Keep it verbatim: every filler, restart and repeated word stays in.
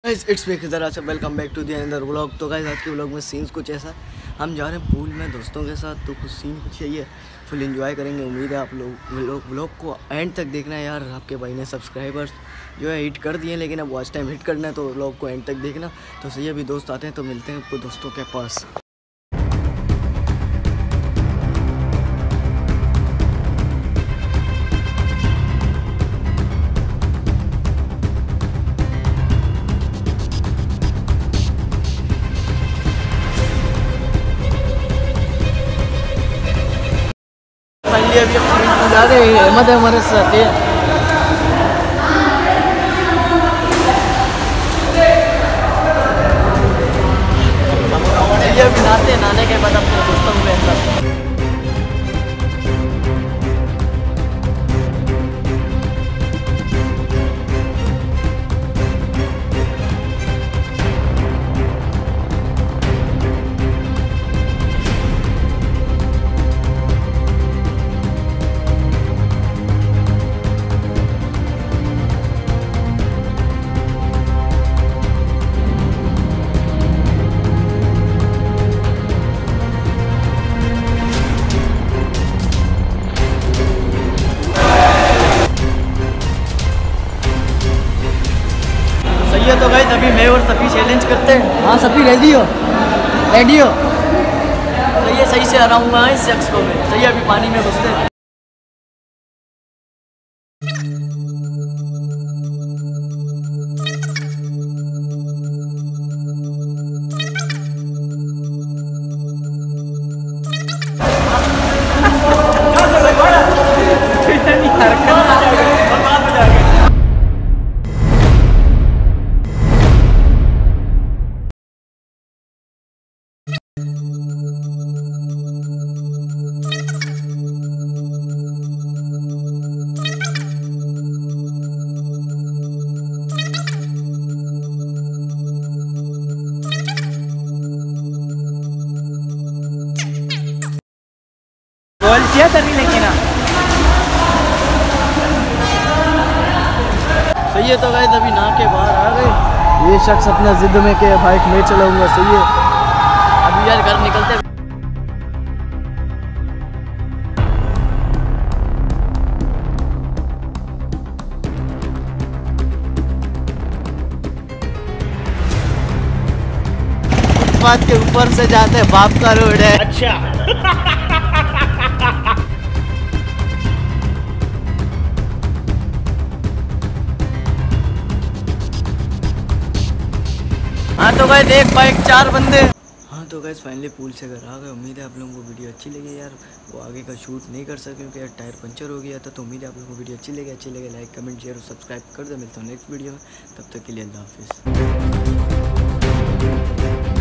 It's me Khizar अच्छा welcome back to the another vlog. तो guys आज के व्लॉग में सीन्स कुछ ऐसा, हम जा रहे हैं पूल में दोस्तों के साथ, तो कुछ सीन कुछ यही है, फुल एंजॉय करेंगे। उम्मीद है आप लोग व्लॉग को एंड तक देखना है। यार आपके भाई ने सब्सक्राइबर्स जो है हिट कर दिए, लेकिन अब वॉच टाइम हिट करना है, तो व्लॉग को एंड तक देखना। तो सही अभी दोस्त आते हैं तो मिलते हैं आपको दोस्तों के पास। फाइनली अभी हम जा रहे हैं, हिम्मत है हमारे साथ है। अभी नहाते हैं, नहाने के बाद अपने दोस्तों में अंदर तो गाइस अभी मैं और सभी चैलेंज करते हैं। हाँ सभी रेडी हो? रेडी हो? सही है, सही से हराऊंगा इस शख्स को मैं। सही है, अभी पानी में घुसते हैं। गोल किया तरी लेकिन सही है। तो गाइस अभी नहा के बाहर आ गए। ये शख्स अपना जिद में के बाइक में चलाऊंगा। सही है, अभी यार घर निकलते फुटपाथ के ऊपर से जाते हैं, बाप का रोड है। अच्छा हाँ तो गाइस एक बाइक चार बंदे। हाँ तो गाइस फाइनली पूल से घर आ गए। उम्मीद है आप लोगों को वीडियो अच्छी लगी। यार वो आगे का शूट नहीं कर सके क्योंकि यार टायर पंचर हो गया था। तो उम्मीद है आप लोगों को वीडियो अच्छी लगी। अच्छी लगे लाइक कमेंट शेयर और सब्सक्राइब कर दे। मिलता हूँ नेक्स्ट वीडियो में, तब तक के लिए अल्लाह हाफिज़।